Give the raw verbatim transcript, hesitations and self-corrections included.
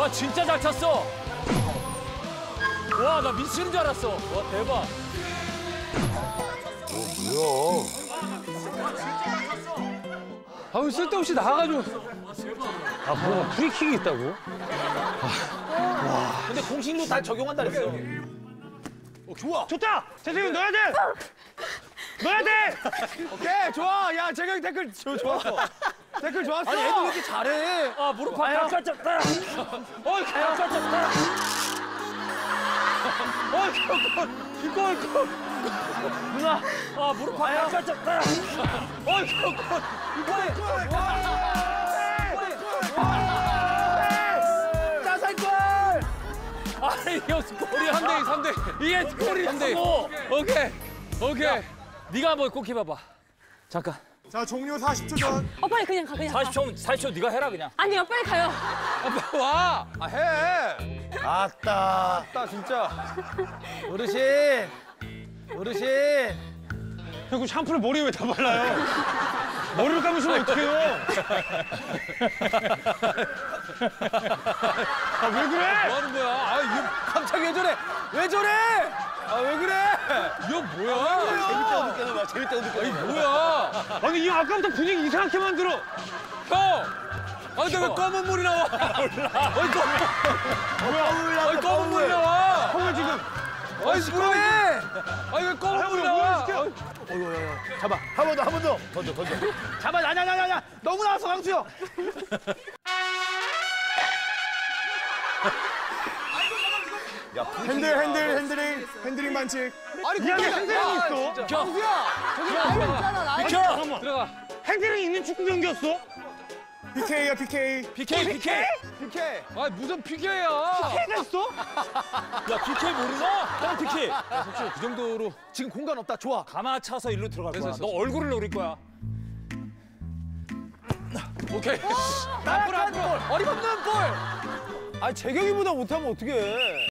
와 진짜 잘 찼어. 와 나 미치는 줄 알았어. 와 대박. 뭐야? 아우 쓸데없이 나가가지고. 아 뭐가 프리킥이 있다고? 근데 공식로 다 적용한다 그랬어. 어, 좋아. 좋다. 재승이 넣어야 돼. 넣어야 돼. 오케이 좋아. 야 재경이 댓글 좋- 좋았어. 댓글 좋았어. 아니 애들 왜 이렇게 잘해? 아 무릎 아파. 깎았다. 어 깎았다. 어 이거 이거 누나. 아 무릎 아파. 깎았다. 어 이거 이거 짜살골. 아니 이거 스코어리 삼 대 이 삼 대 이게 스코어리 삼 대 이. 오케이 오케이. 네가 한번 골키퍼 봐. 잠깐. 자 종료 사십 초 전. 어 빨리 그냥 가 그냥 가. 사십 초 사십 초 네가 해라 그냥. 아니요 빨리 가요. 아, 와. 아 해. 아따. 아따 진짜. 어르신. 어르신. 형 샴푸를 머리에 왜 다 발라요? 머리를 감으시면 어떡해요? 아 왜 그래? 뭐 하는 거야? 아 이거 갑자기 왜 저래? 왜 저래? 아 왜 그래? 이거 뭐야? 재밌다고 느껴봐. 재밌다고 느껴. 아니 뭐야? 아니 이 아까부터 분위기 이상하게 만들어. 형! 아 근데 왜 검은 물이 나와? 몰라. 아니 검은 뭐야? 아니 검은 물이 나와. 형을 지금 아니 시끄러워. 아니 왜 검은 물이 나와? 어이구, 어이구, 잡아. 한 번 더, 한 번 더. 던져, 던져. 잡아, 아냐, 아냐, 아냐. 너무 나왔어, 강수영. 핸들 핸들 핸들링 핸들링 반칙. 아니, 이야기 그게- 핸들링이 아, 있어. 진짜. 강수야. 있잖아 비켜. 잠깐만. 들어가. 핸들링 있는 축구 경기였어? 피케이야 피케이. 피케이 피케이. 피케. 아 무슨 피케이야? 해냈어? 야 피케이 모르나? 형 피케이. 야 솔직히 그 정도로 지금 공간 없다. 좋아. 가마 차서 일로 들어갈 거야. 너 얼굴을 노릴 거야. 오케이. 나쁜 볼. 어림없는 볼. 아, 재경이보다 못하면 어떡해.